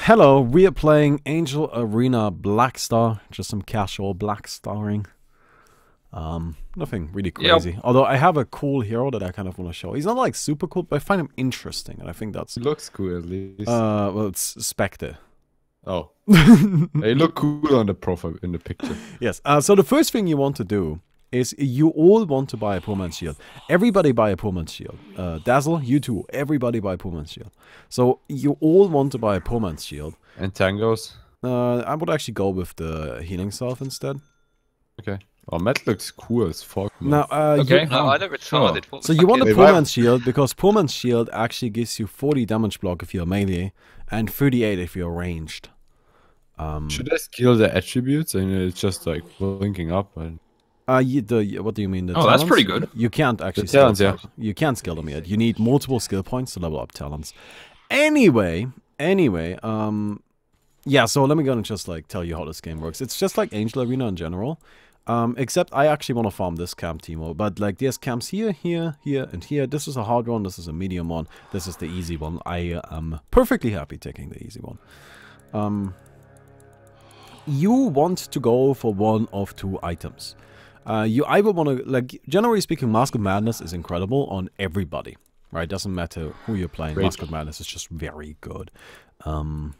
Hello, we are playing Angel Arena Black Star, just some casual black starring. Nothing really crazy. Yep. Although I have a cool hero that I kind of want to show. He's not like super cool, but I find him interesting, and I think that's. He looks cool at least. Well, it's Spectre. Oh, they look cool on the profile in the picture. Yes. So the first thing you want to do is you all want to buy a poor man's shield. Everybody buy a poor man's shield. Dazzle, you too. Everybody buy a poor man's shield. So you all want to buy a poor man's shield. And tangos. I would actually go with the healing self instead. Okay. Oh, Matt looks cool as fuck. Man. Now, Okay. No, I never retarded. So you want a poor man's shield because poor man's shield actually gives you 40 damage block if you're melee and 38 if you're ranged. Should I skill the attributes and it's just like linking up? And... what do you mean? The talents? That's pretty good. You can't actually talents, skill You can't skill them yet. You need multiple skill points to level up talents. Anyway, yeah, so let me go and just like tell you how this game works. It's just like Angel Arena in general. Except I actually want to farm this camp, Timo. But like there's camps here, here, here, and here. This is a hard one, this is a medium one, this is the easy one. I am perfectly happy taking the easy one. You want to go for one of two items. You either want to, like, generally speaking, Mask of Madness is incredible on everybody, right? Doesn't matter who you're playing. Mask of Madness is just very good. And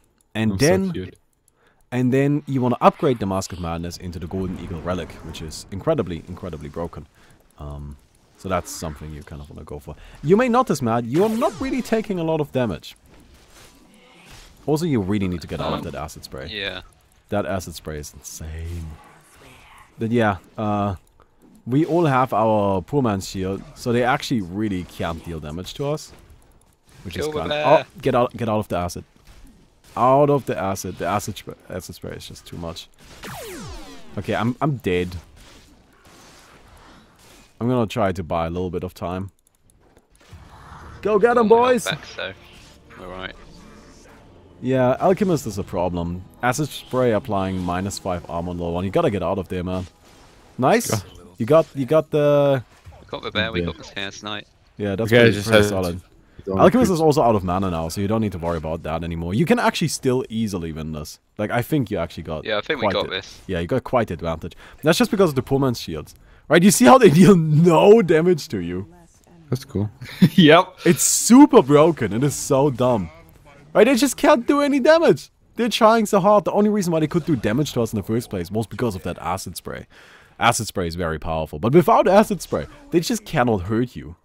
then you want to upgrade the Mask of Madness into the Golden Eagle Relic, which is incredibly, incredibly broken. So that's something you kind of want to go for. You may notice, Matt, you're not really taking a lot of damage. Also, you really need to get out of that acid spray. Yeah. That acid spray is insane. But yeah, we all have our poor man's shield, so they actually really can't deal damage to us. Which is kind of... Oh, get out of the acid. Out of the acid. The acid spray is just too much. Okay, I'm dead. I'm gonna try to buy a little bit of time. Go get them, boys! Back, so. Alright. Yeah, Alchemist is a problem. Acid spray applying -5 armor on low one. You gotta get out of there, man. Nice. You got the. We got the bear. We got the Chaos Knight. Yeah, that's pretty solid. Alchemist is also out of mana now, so you don't need to worry about that anymore. You can actually still easily win this. Like, I think you actually got. Yeah, I think we got this. Yeah, you got quite the advantage. That's just because of the poor man's shields, right? You see how they deal no damage to you. That's cool. Yep. It's super broken. It is so dumb. Right, they just can't do any damage. They're trying so hard. The only reason why they could do damage to us in the first place was because of that acid spray. Acid spray is very powerful, but without acid spray, they just cannot hurt you.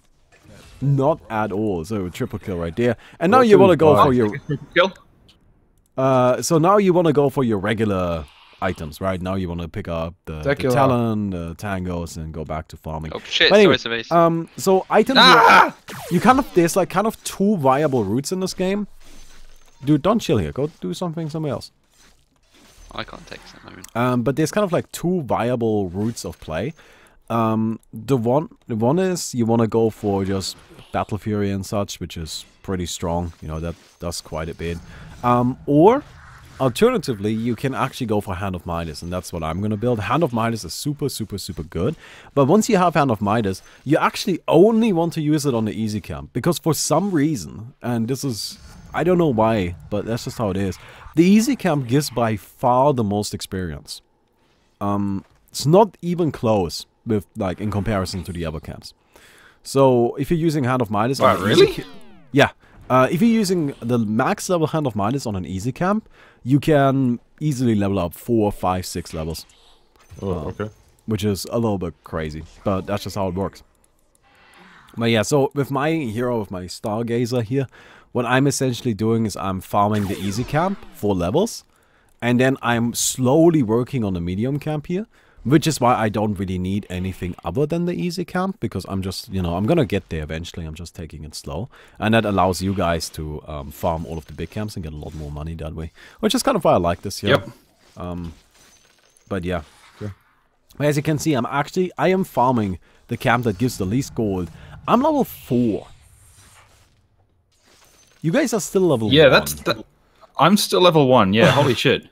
Not at all. So triple kill right there. And now you want to go for your... Kill? So now you want to go for your regular items, right? Now you want to pick up the Talon, the Tangos, and go back to farming. Oh shit, anyway, sorry, so items... You kind of... There's like kind of two viable routes in this game. Dude, don't chill here. Go do something else. I can't take this at the moment. But there's kind of like two viable routes of play. The one is you want to go for just Battle Fury and such, which is pretty strong. You know, that does quite a bit. Or alternatively, you can actually go for Hand of Midas, and that's what I'm going to build. Hand of Midas is super, super, super good. But once you have Hand of Midas, you actually only want to use it on the easy camp. Because for some reason, and this is... I don't know why, but that's just how it is. The easy camp gives by far the most experience. It's not even close with, like, in comparison to the other camps. So if you're using Hand of Midas, really? Yeah. If you're using the max level Hand of Midas on an easy camp, you can easily level up 4, 5, 6 levels. Oh, okay. Which is a little bit crazy, but that's just how it works. But yeah, so with my hero, with my Stargazer here, what I'm essentially doing is I'm farming the easy camp 4 levels, and then I'm slowly working on the medium camp here, which is why I don't really need anything other than the easy camp, because I'm just, you know, I'm gonna get there eventually. I'm just taking it slow, and that allows you guys to farm all of the big camps and get a lot more money that way, which is kind of why I like this here. Yep. But yeah. But as you can see, I am farming the camp that gives the least gold. I'm level 4. You guys are still level 1. Yeah, I'm still level 1, yeah, holy shit.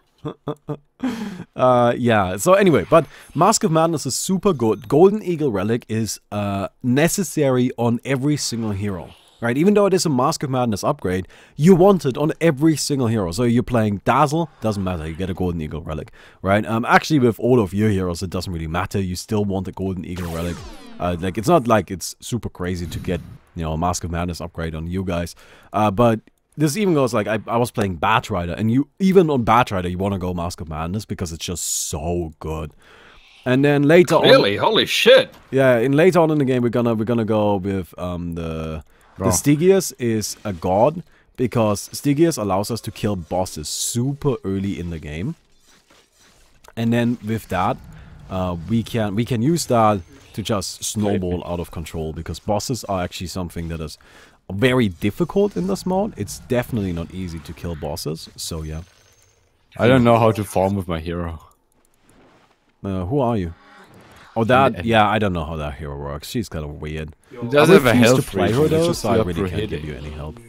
Yeah, so anyway, but Mask of Madness is super good. Golden Eagle Relic is necessary on every single hero. right? Even though it is a Mask of Madness upgrade, you want it on every single hero. So you're playing Dazzle, doesn't matter, you get a Golden Eagle Relic, right? Actually, with all of your heroes, it doesn't really matter. You still want a Golden Eagle Relic. Like, it's not like it's super crazy to get, you know, a Mask of Madness upgrade on you guys. But this even goes, like, I was playing Bat Rider, and you, even on Bat Rider, you want to go Mask of Madness because it's just so good. And then later on... Really? Holy shit! Yeah, later on in the game, we're gonna go with, the Stygius is a god, because Stygius allows us to kill bosses super early in the game. And then with that, we can use that to just snowball out of control, because bosses are actually something that is very difficult in this mode. It's definitely not easy to kill bosses, so yeah. I don't know how to farm with my hero. Who are you? Oh, that, yeah, I don't know how that hero works. She's kind of weird. It does have a health to play her though, so I really can't hitting. give you any help.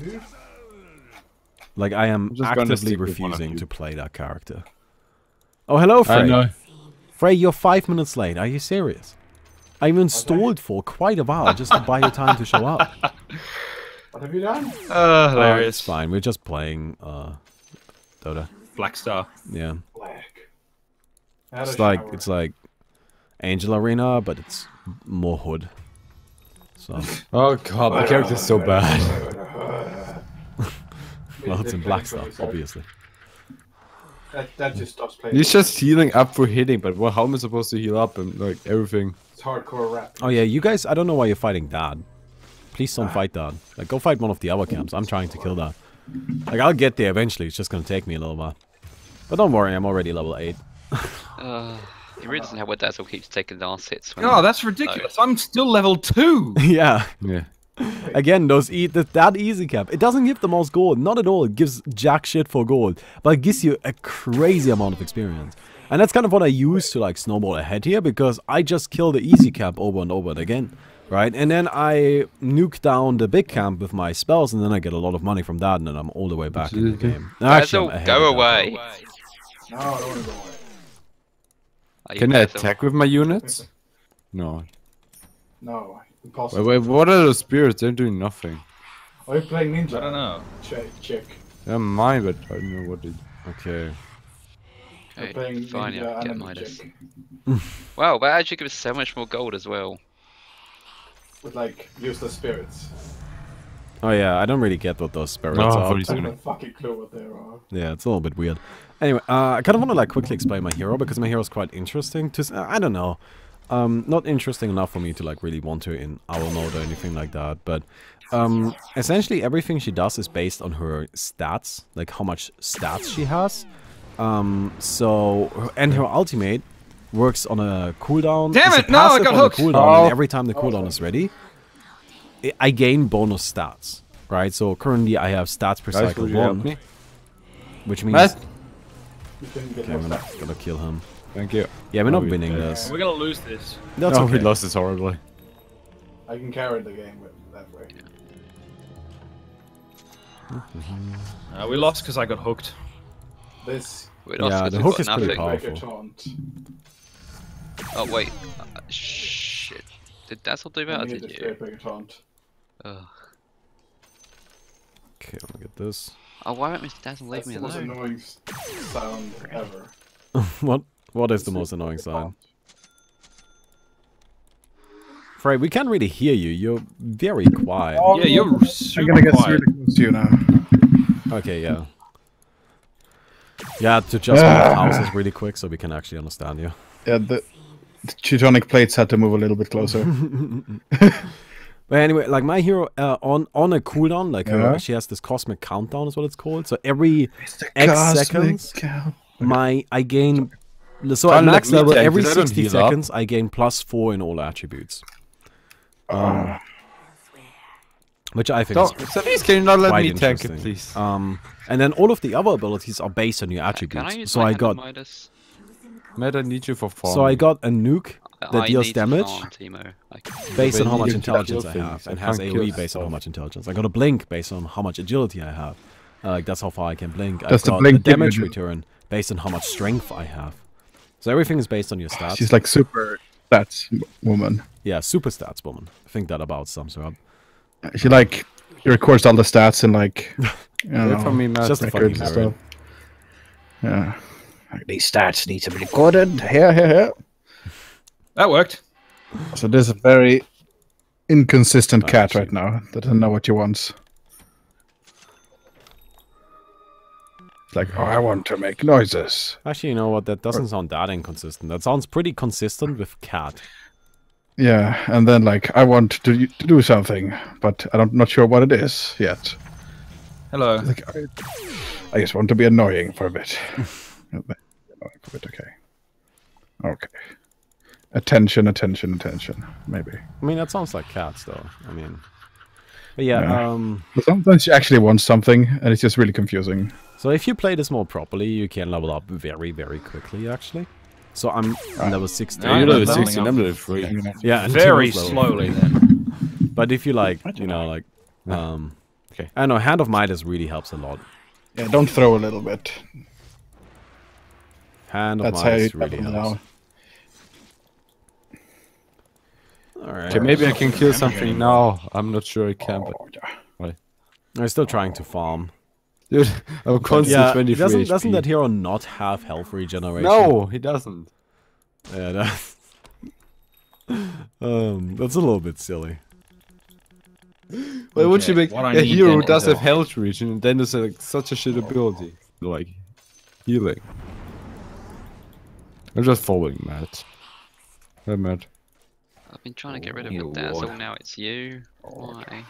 Like, I am actively refusing to play that character. Oh, hello, Frey. I know. Frey, you're 5 minutes late. Are you serious? I even stalled for quite a while just to buy you time to show up. What have you done? Hilarious. It's fine. We're just playing Dota. Black Star. Yeah. Black. It's like Angel Arena, but it's more hood. So. Oh god, my character's so bad. Well, it's in Black Star, obviously. That just stops playing. He's just healing up for hitting, but how am I supposed to heal up and like everything? It's hardcore rap. Oh yeah, you guys, I don't know why you're fighting Dad. Please don't fight Dad. Like, go fight one of the other camps. I'm trying to kill that. Like, I'll get there eventually. It's just gonna take me a little while. But don't worry, I'm already level 8. He really doesn't have what Dazzle keeps taking last hits. Oh, that's ridiculous. I'm still level 2. Yeah. Yeah. Again, that easy cap. It doesn't give the most gold. Not at all. It gives jack shit for gold. But it gives you a crazy amount of experience. And that's kind of what I use to like snowball ahead here, because I just kill the easy camp over and over again. Right? And then I nuke down the big camp with my spells, and then I get a lot of money from that, and then I'm all the way back in the game. Dazzle, go away. No, I don't want to go away. Can I attack with my units? No. No, impossible. Wait, what are those spirits? They're doing nothing. Are you playing Ninja? I don't know. Check. They're mine, but I don't know what they do. Okay. Okay, fine, yeah, get Midas. Check. Wow, that actually gives us so much more gold as well. With like useless spirits. Oh yeah, I don't really get what those spirits Oh, are. I have no fucking clue what they are. Yeah, it's a little bit weird. Anyway, I kind of want to like quickly explain my hero, because my hero is quite interesting. I don't know, not interesting enough for me to like really want her in owl mode or anything like that. But essentially everything she does is based on her stats, like how much stats she has. And her ultimate works on a cooldown. Damn it! No, I got hooked. Cooldown, and every time the cooldown is ready, I gain bonus stats. Right. So currently I have stats per cycle 1, which means. Okay, I'm gonna kill him. Thank you. Yeah, we're not winning this. We're gonna lose this. That's no, okay. we lost this horribly. I can carry the game that way. We lost because I got hooked. This. Yeah, the hook is pretty powerful. Taunt. Oh wait, shit. Did Dazzle do that? Or did you? Taunt. Ugh. Okay, let me get this. Oh, why won't Mr. Dazzle leave me That's the most alone? annoying sound ever. What is the most annoying sound? Frey, we can't really hear you. You're very quiet. Yeah, you're super I'm gonna get quiet. really close to you now. Okay, yeah. Yeah, to just move houses really quick so we can actually understand you. Yeah, the Teutonic plates had to move a little bit closer. But anyway, like my hero on a cooldown, like she has this cosmic countdown is what it's called. So every X seconds, I gain. So at max level, every 60 seconds, I gain +4 in all attributes. Which I think is please can you not let quite me tank it, interesting. please? And then all of the other abilities are based on your attributes. So I got. Matt, I need you for farm. So I got a nuke that deals damage Timo. based on how much intelligence I have, and has AoE based on how much intelligence. I got a blink based on how much agility I have. Like that's how far I can blink. I've got a damage return based on how much strength I have. So everything is based on your stats. She's like super stats woman. Yeah, super stats woman. I think that about sums her up. She like he records all the stats and like you know, Wait for me, Matt. just a fucking records and nerd. stuff. Yeah. Like, these stats need to be recorded. Here. That worked. So there's a very inconsistent cat Actually. right now that doesn't know what she wants. It's like, oh, I want to make noises. Actually, you know what? That doesn't sound that inconsistent. That sounds pretty consistent with cat. Yeah, and then like, I want to do something, but I'm not sure what it is yet. Hello. Like, I just want to be annoying for a bit. Okay. Okay. Attention. Maybe. I mean, that sounds like cats, though. I mean, but yeah. But sometimes she actually wants something, and it's just really confusing. So if you play this more properly, you can level up very, very quickly, actually. So I'm level 16. I'm You're level level leveling 16, up. I'm level 3. Yeah, and Very Timo's level slowly 3. then. But if you like, you know, like, Okay. I don't know, Hand of Midas really helps a lot. Yeah, don't throw a little bit. Hand of That's how you Midas really level helps. now. Alright. Okay, maybe I can kill something now. I'm not sure I can, but... Oh, yeah. I'm still trying to farm. Dude, I'm constant Yeah, 23 doesn't HP. that hero not have health regeneration? No, he doesn't. Yeah, that's... that's a little bit silly. Why would you make what I a need hero then who does is a- have health regen and then there's like such a shit ability? Like, healing. I'm just following Matt. Hey, Matt. I've been trying to get rid of You your dazzle, lord. now it's you. Why?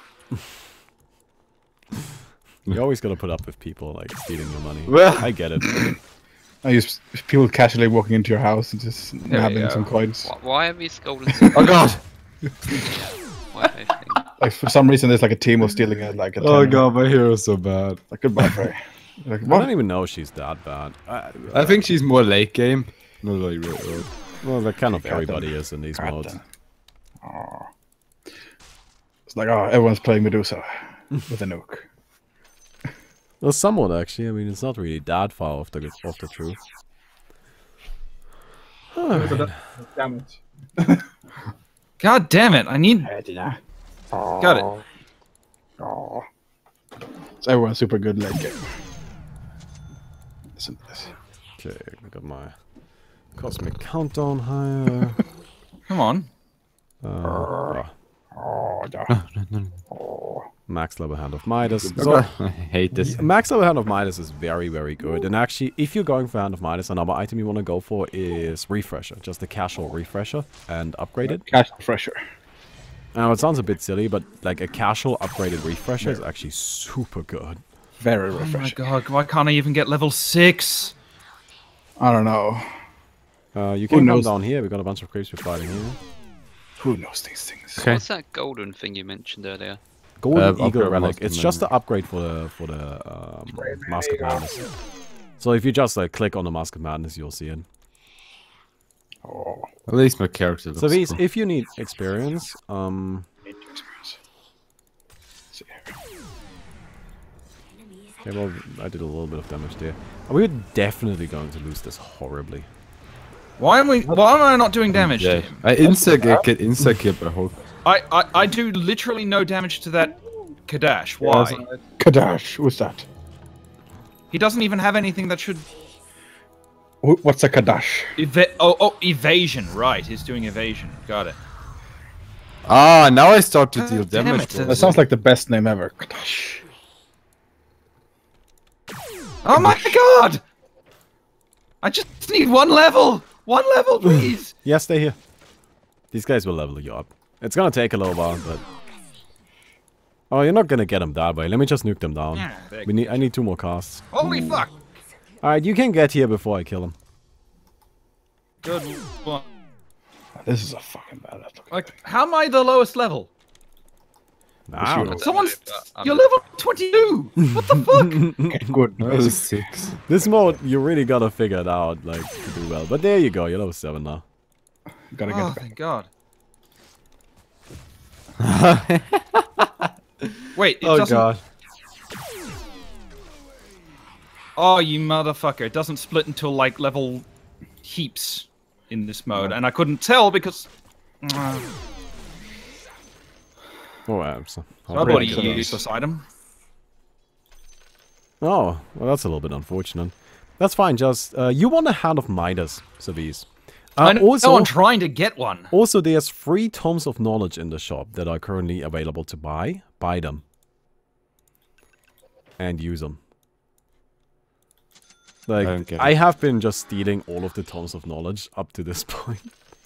You always gotta put up with people, like, stealing your money. Well- I get it. I use people casually walking into your house and just we nabbing go. some coins. Why have these golden Oh god! Why have they thing? Like for some reason, there's like a team of stealing it. Like a Oh tenner. god, my hero's so bad. Like goodbye, Frey. Like I what? don't even know she's that bad. I think she's more late game. Not like really early. Well, that kind of Cat everybody them. is in these Cat modes. them. Oh. It's like everyone's playing Medusa with a nuke. Well, somewhat actually. I mean, it's not really that far off the truth. Alright. Damage. God damn it! I need. Got it. Oh. So everyone's super good late game. Listen to this. Okay, I got my cosmic countdown higher. Come on. Oh, yeah. Max level Hand of Midas. Oh, So, god, I hate this. Max level Hand of Midas is very, very good. And actually, if you're going for Hand of Midas, another item you want to go for is Refresher. Just a casual Refresher and upgrade it. Cash refresher. I know it sounds a bit silly, but like a casual upgraded Refresher is actually super good. Very Oh my refreshing. god! Why can't I even get level 6? I don't know. You can come knows? down here. We got a bunch of creeps we're fighting here. Who knows these things? Okay. What's that golden thing you mentioned earlier? Golden upgrade Eagle on Relic. Mask It's of just the upgrade for the Mask of Madness. So if you just like click on the Mask of Madness, you'll see it. Oh, At least my character looks So these, cool. if you need experience, need to experience. See here. okay, well, I did a little bit of damage there. We're definitely going to lose this horribly. Why am I not doing damage to Yeah, him? I get insta killed by Hulk. I do literally no damage to that Kadash. Why? Kadash, who's that? He doesn't even have anything that should. What's a Kadash? Evasion. Right, he's doing evasion. Got it. Ah, now I start to deal Damn damage. it, bro. That sounds like the best name ever. Kadash. Oh my god! I just need one level! One level, please! Yeah, stay here. These guys will level you up. It's gonna take a little while, but... Oh, you're not gonna get them that way. Let me just nuke them down. Yeah, there you I need 2 more casts. Holy fuck! Alright, you can get here before I kill him. Good one. This is a fucking badass looking. Like, how am I the lowest level? Nah, Sure. Someone's. I'm- You're level 22! What the fuck? Okay, good. That was 6. this mode, you really gotta figure it out, like, to do well. But there you go, you're level 7 now. Gotta Oh, get back. thank god. Wait, it Oh doesn't. god. Oh, you motherfucker. It doesn't split until, like, level heaps in this mode. And I couldn't tell because. Oh, so So pretty a good. useless item. Oh, well, that's a little bit unfortunate. That's fine. Just you want a Hand of Midas, Savis. I know Also, I'm trying to get one. Also, there's 3 tomes of knowledge in the shop that are currently available to buy. Buy them. And use them. Like, I have been just stealing all of the tomes of knowledge up to this point.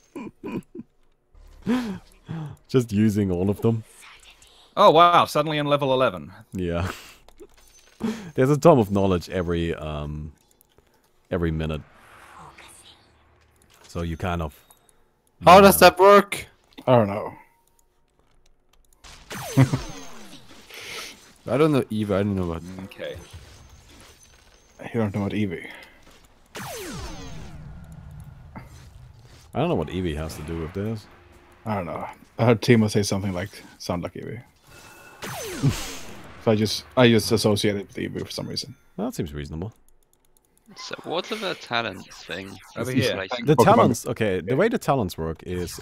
Just using all of them. Oh wow! Suddenly I'm level 11. Yeah. There's a tome of knowledge every minute. So you kind of... How does that work? I don't know. I don't know Eva, I don't know what. Okay. You don't know what Eevee. I don't know what Eevee has to do with this. I don't know. I heard Timo say something like, sound like Eevee. So I just associate it with Eevee for some reason. Well, that seems reasonable. So what's the talent thing? Over Is this here. like- The Pokemon. talents, okay, the way the talents work is,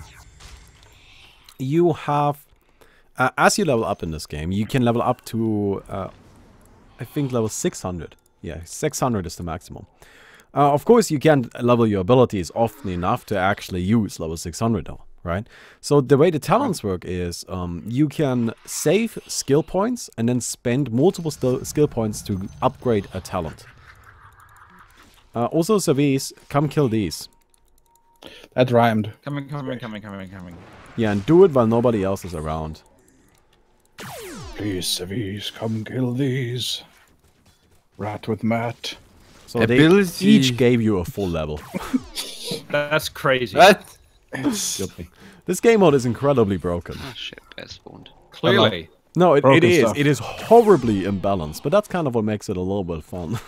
you have, as you level up in this game, you can level up to, I think level 600. Yeah, 600 is the maximum. Of course, you can level your abilities often enough to actually use level 600 though, right? So the way the talents work is, you can save skill points and then spend multiple skill points to upgrade a talent. Also, Savis, come kill these. That rhymed. Coming. Yeah, and do it while nobody else is around. Please, Savis, come kill these. Rat with Matt. So they Ability. each gave you a full level. That's crazy. What? This game mode is incredibly broken. Oh shit, bear spawned. Clearly. No, it Broken is. stuff. It is horribly imbalanced, but that's kind of what makes it a little bit fun.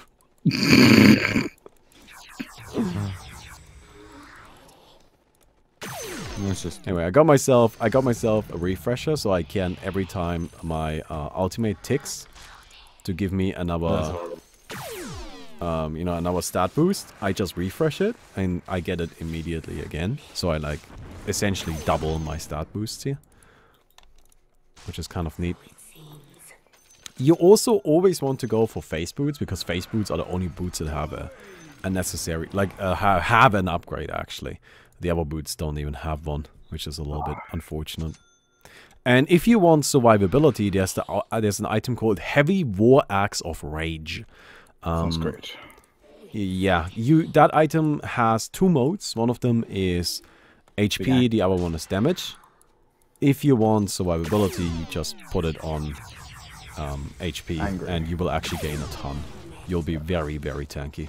It's just Anyway, I got myself a refresher, so I can every time my ultimate ticks to give me another, another stat boost. I just refresh it and I get it immediately again. So I like essentially double my stat boosts here, which is kind of neat. You also always want to go for face boots because face boots are the only boots that have a necessary, have an upgrade actually. The other boots don't even have one, which is a little bit unfortunate. And if you want survivability, there's an item called Heavy War Axe of Rage. Sounds great. Yeah, that item has 2 modes. One of them is HP, the other one is damage. If you want survivability, you just put it on HP, and you will actually gain a ton. You'll be very, very tanky.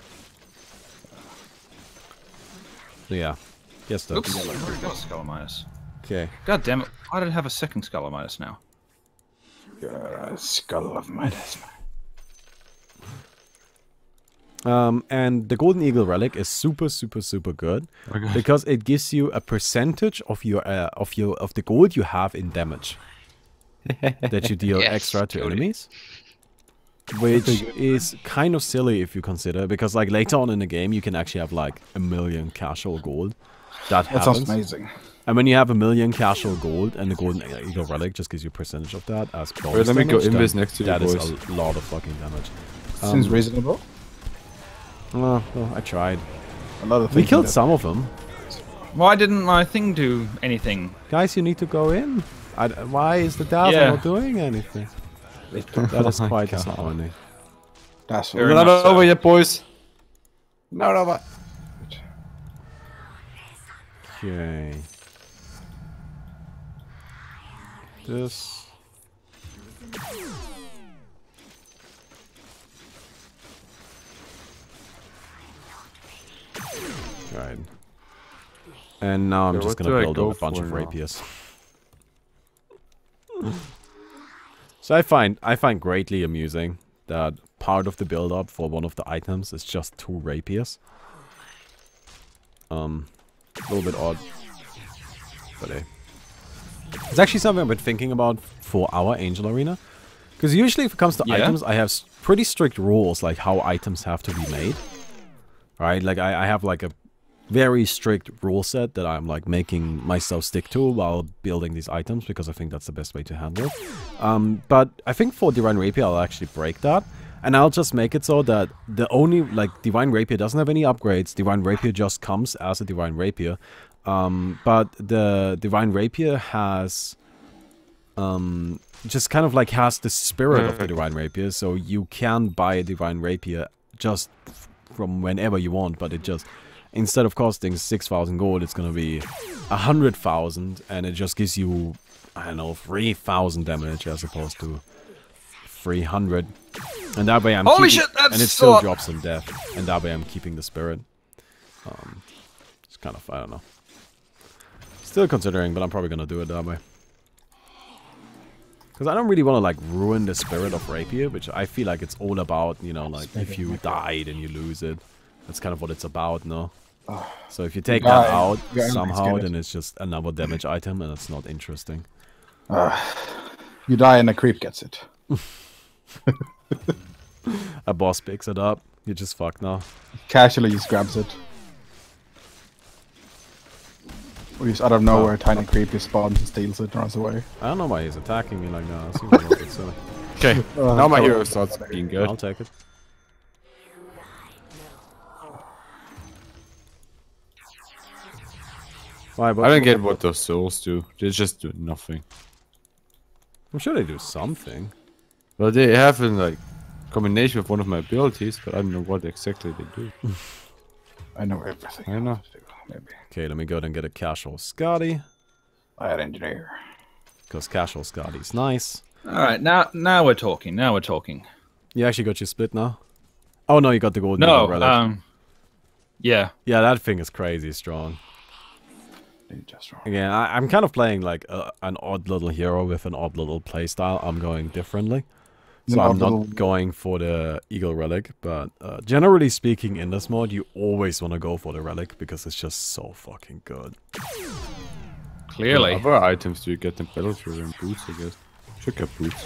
So yeah. Yes, though. Oops. I already got a Skull of Midas. Okay. God damn it. Why did I have a second Skull of Midas now? Skull of Midas. And the Golden Eagle Relic is super, super, super good because it gives you a percentage of your of the gold you have in damage that you deal Yes, extra to totally. enemies, which is kind of silly if you consider, because like later on in the game you can actually have like 1 million casual gold. That That happens. sounds amazing. And when you have 1 million casual gold and the Golden Eagle Relic just gives you a percentage of that as bonus Wait, let me go damage, invis then next to you, that is boys. a lot of fucking damage. Seems reasonable. Well, I tried. A lot of We things killed that- some of them. Why didn't my thing do anything? Guys, you need to go in. Why is the Dazzle Yeah. not doing anything? That is quite disappointing. That's Very We're much not so. over yet, boys. Not over. Okay. This. Right. And now I'm Yeah, just what gonna do I build go up a bunch for of now? rapiers. So I find greatly amusing that part of the build up for one of the items is just 2 rapiers. A little bit odd. But hey. It's actually something I've been thinking about for our Angel Arena. Because usually if it comes to Yeah? items, I have pretty strict rules like how items have to be made. Right? Like I have like a very strict rule set that I'm like making myself stick to while building these items, because I think that's the best way to handle it. But I think for Divine Rapier I'll actually break that, and I'll just make it so that the only, like, Divine Rapier doesn't have any upgrades. Divine Rapier just comes as a Divine Rapier, but the Divine Rapier has just kind of like has the spirit of the Divine Rapier, so you can buy a Divine Rapier just from whenever you want, but it just, instead of costing 6,000 gold, it's gonna be 100,000, and it just gives you, I don't know, 3,000 damage as opposed to 300. And that way I'm Holy keeping, shit, that's and it still so... drops some death, and that way I'm keeping the spirit. It's kind of, I don't know. Still considering, but I'm probably gonna do it that way. Because I don't really want to, like, ruin the spirit of Rapier, which I feel like it's all about, you know, like, if you die, then you lose it. That's kind of what it's about, no? So if you take that out somehow, then it's just another damage item, and it's not interesting. You die and a creep gets it. A boss picks it up. You're just fucked now. Casually just grabs it. Or just out of nowhere, a tiny creep just spawns and steals it and runs away. I don't know why he's attacking me like that. It seems a little bit silly. Okay, now my hero starts being good. I'll take it. Why, but I don't get what those souls do. They just do nothing. I'm sure they do something. Well, they have in like combination with one of my abilities, but I don't know what exactly they do. I know everything. I know. Maybe. Okay, let me go and get a casual Scotty. I had engineer. Because casual Scotty's nice. Alright, now we're talking. Now we're talking. You actually got your split now? Oh no, you got the golden No, relic. yeah. Yeah, that thing is crazy strong. Just wrong. Again, I'm kind of playing like an odd little hero with an odd little playstyle. I'm going differently. So I'm not going for the Eagle Relic, but generally speaking in this mod, you always want to go for the Relic because it's just so fucking good. Clearly. What other items do you get in Battlefield and boots, I guess? Should get boots.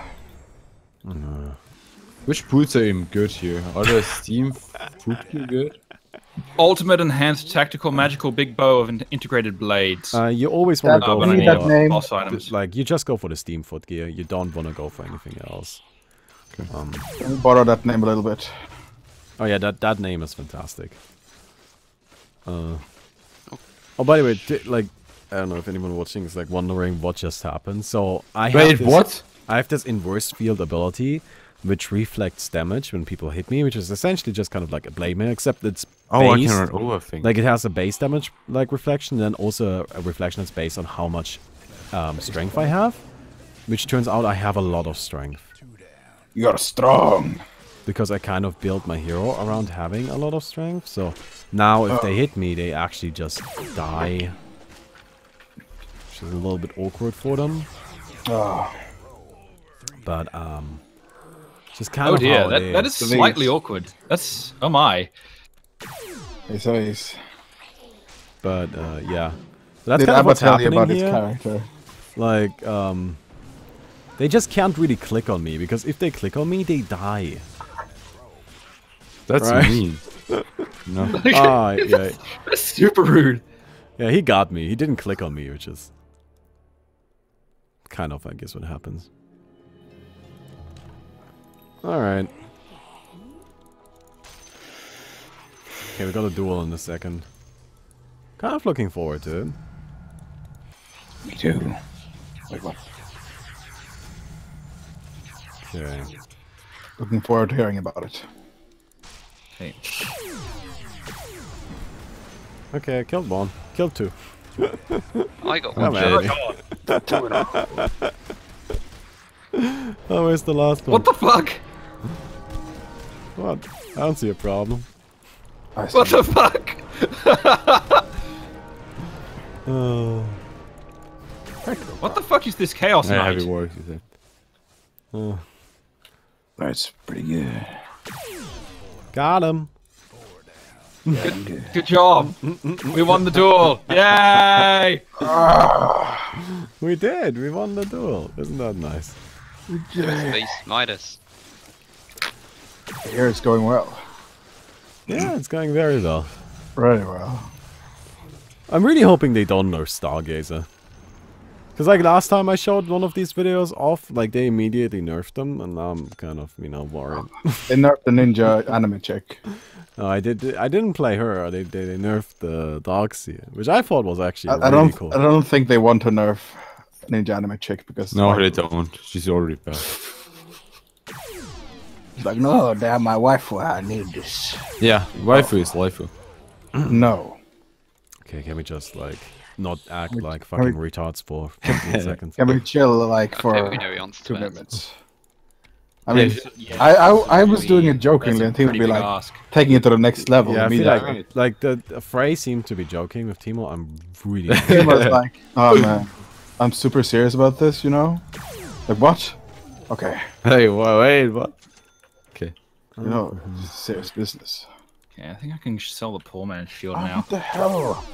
Which boots are even good here? Are the Steam Fuki good? Ultimate enhanced tactical magical big bow of integrated blades. You always want to go but I need for name. boss items. like you just go for the Steam foot gear. You don't want to go for anything else. Let me borrow that name a little bit. Oh yeah, that name is fantastic. Oh, by the way, like I don't know if anyone watching is like wondering what just happened. So I have I have this inverse field ability, which reflects damage when people hit me, which is essentially just kind of like a blade mail, except it's I based, can run over things. like it has a base damage like reflection, then also a reflection that's based on how much strength I have, which turns out I have a lot of strength. You're strong. Because I kind of built my hero around having a lot of strength, so now if they hit me, they actually just die. Which is a little bit awkward for them. But, just kind of how it that is slightly awkward. That's, oh my. It's But, yeah. So that's Did kind of Abba what's tell you happening about his here. character? Like, they just can't really click on me, because if they click on me, they die. That's Right. mean. No. Ah, yeah. That's super rude. Yeah, he got me. He didn't click on me, which is kind of, I guess, what happens. Alright. Okay, we got a duel in a second. Kind of looking forward to it. Me too. Wait, what? Okay. Looking forward to hearing about it. Hey. Okay, I killed one. Killed two. I got Oh, one. man. Oh, where's the last one? What the fuck? What? I don't see a problem. What the fuck? Oh. What the fuck is this chaos Yeah, knight? heavy work, you said. Oh. That's pretty good. Got him. Good job. We won the duel. Yay! We did. We won the duel. Isn't that nice? Space Midas. Here it's going well. Yeah, it's going very well. Very well. I'm really hoping they don't nerf Stargazer. Because like last time I showed one of these videos off, like they immediately nerfed them, and now I'm kind of, you know, worried. They nerfed the ninja anime chick. No, I didn't play her. They nerfed the Darkseer, which I thought was actually I really cool. don't think they want to nerf ninja anime chick because No, they don't. She's already bad. It's like, no, damn, my waifu, I need this. Yeah, waifu is waifu. No. Okay, can we just like not act like fucking retards for 15 seconds? Can we chill like for Okay, we know he wants 2 to minutes? I mean, I was doing it jokingly, and Timo would be like taking it to the next level. Yeah, I feel immediately. like the Frey seemed to be joking with Timo. I'm really. Timo's like, oh man, I'm super serious about this, you know? Like, what? Okay. Hey, wait, what? Okay. You know, this is serious business. Okay, I think I can sell the poor man's shield Oh, now. what the hell?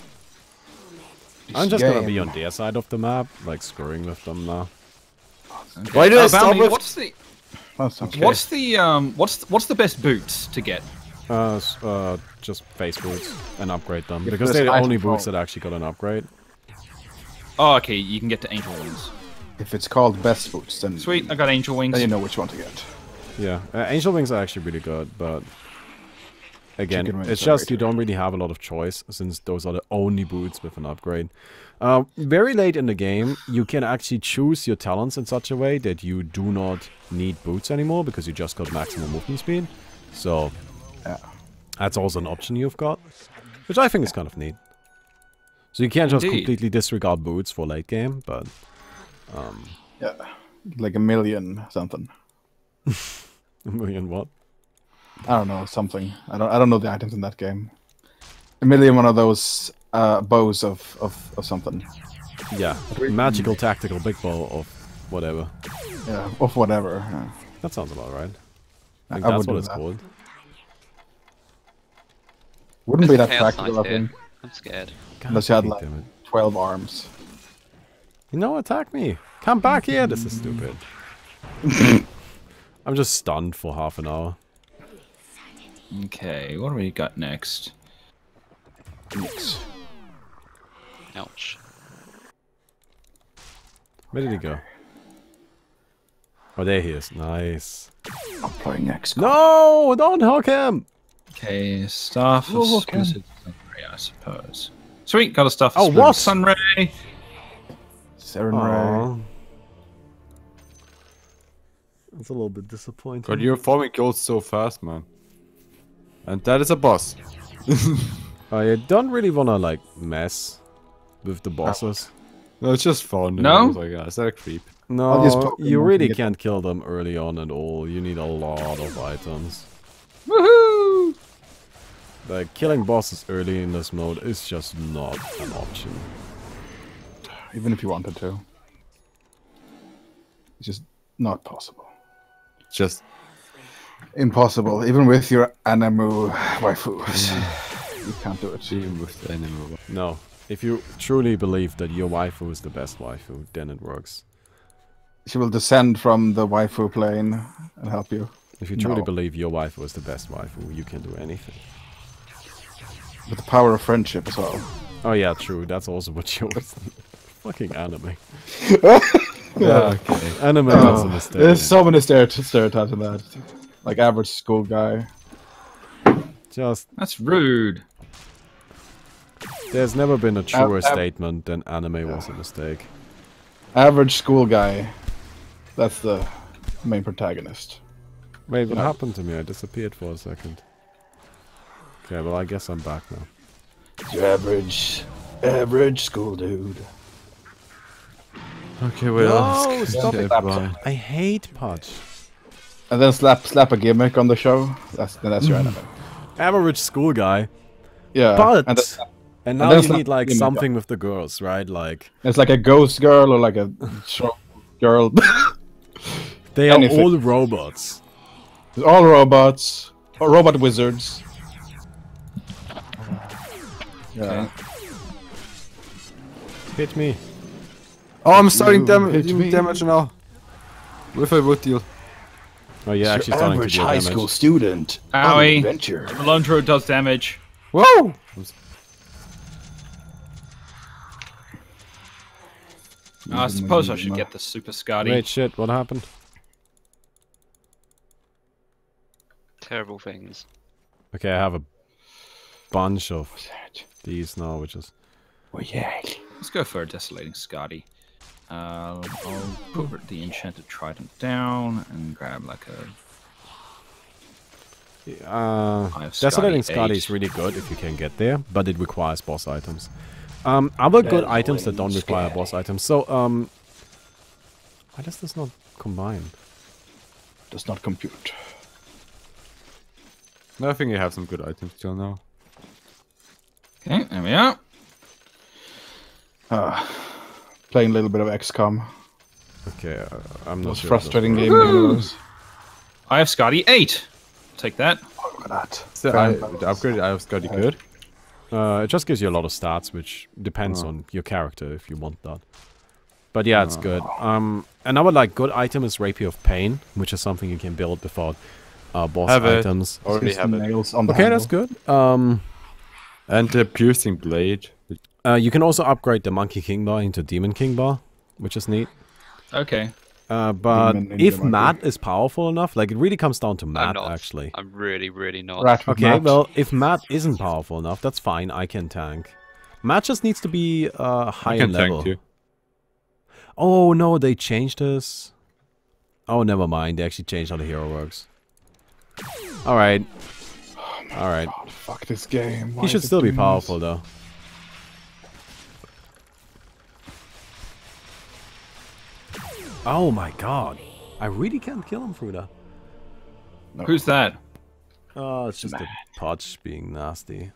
I'm This just gonna game. be on their side of the map, like screwing with them now. Okay. Why do I stop Baumi, with- what's the That sounds what's the best boots to get? Just face boots and upgrade them Yeah, because there's they're the item only control. boots that actually got an upgrade. Oh, okay, you can get to angel wings. If it's called best boots, then Sweet, I got angel wings. then you know which one to get. Yeah, Angel Wings are actually really good, but again, Chicken wings it's are just great. you don't really have a lot of choice since those are the only boots with an upgrade. Very late in the game, you can actually choose your talents in such a way that you do not need boots anymore because you just got maximum movement speed. So Yeah. that's also an option you've got, which I think is kind of neat. So you can't just Indeed. completely disregard boots for late game, but Yeah. Like a million something. a million what? I don't know, something. I don't know the items in that game. A million one of those bows of something. Yeah, magical tactical big bow of whatever. Yeah, of whatever. Yeah. That sounds about right. I think I that's would what do it's that. called. Wouldn't be that Chaos practical, I Knight here. think. I'm scared. Unless you had God like damn it. 12 arms. You know, attack me. Come back here. This is stupid. I'm just stunned for half an hour. Okay, what do we got next? Yes. Ouch. Where did he go? Oh, there he is. Nice. I'm playing X. No! Don't hook him! Okay, staff of Oh, okay. Blizzard Sunray, I suppose. Sweet, got a staff Oh, of what? Sunray. Seren Ray. Aw. It's a little bit disappointing. God, you're farming gold so fast, man. And that is a boss. I don't really want to, like, mess with the bosses. No, it's just fun. No? I was like, is that a creep? All these No, Pokemon you can really get can't kill them early on at all. You need a lot of items. Woohoo! Like, killing bosses early in this mode is just not an option. Even if you wanted to. It's just not possible. Just Impossible, even with your Animu waifus. You can't do it. team with the enemy. No. If you truly believe that your waifu is the best waifu, then it works. She will descend from the waifu plane and help you. If you truly No. believe your waifu is the best waifu, you can do anything. With the power of friendship as well. Oh yeah, true. That's also what you was. Fucking anime. Yeah, okay. Anime was a mistake. There's so many stereotypes in that. Like average school guy. Just That's rude. there's never been a truer Av- statement than anime was a mistake. Average school guy. That's the main protagonist. Wait, what happened to me? I disappeared for a second. Okay, well I guess I'm back now. Your average school dude. Okay, wait. No, stop it. I hate Pudge. And then slap a gimmick on the show. That's your anime. Average school guy. Yeah. But and then, and then now you slap need like gimmick, something with the girls, right? Like it's like a ghost girl or like a strong girl. they are Anything. all robots. It's all robots. Or robot wizards. Yeah. Hit me. Oh, I'm starting You damage. hit me. Damage now. With a wood deal. Oh, you're actually starting to deal damage. student. Owie. Adventure. Alondro does damage. Whoa! I suppose I should get the Super Scotty. Wait, shit, what happened? Terrible things. Okay, I have a bunch of these now, which is... Oh yeah. Let's go for a Desolating Scotty. I'll put the Enchanted Trident down and grab like a... Desolating Scotty Scotty 8. is really good if you can get there, but it requires boss items. Other good items that don't require boss items. So, why does this not combine? Does not compute. No, I think you have some good items still now. Okay, there we are. Playing a little bit of XCOM. Okay, I'm not Most sure. frustrating game in the universe. I have Scotty 8. Take that. Oh, look at that. So the upgrade I have got good. It just gives you a lot of stats, which depends on your character if you want that. But yeah, it's good. Another like good item is Rapier of Pain, which is something you can build without boss Have it. items. Already Just have it. nails on the Okay, that's handle. good. And the piercing blade. You can also upgrade the Monkey King Bar into Demon King Bar, which is neat. Okay. But Demon if Ninja Matt is powerful enough, like it really comes down to I'm Matt not. actually. I'm really, really not. Rat with Okay, Matt. well, if Matt isn't powerful enough, that's fine. I can tank. Matt just needs to be I high can in level. tank you. Oh no, they changed this. Oh, never mind. They actually changed how the hero works. All right. All right. God, fuck this game. Why He should is it still be doing powerful this? though. Oh my god. I really can't kill him through that. No. Who's that? Oh, it's just a Podge being nasty.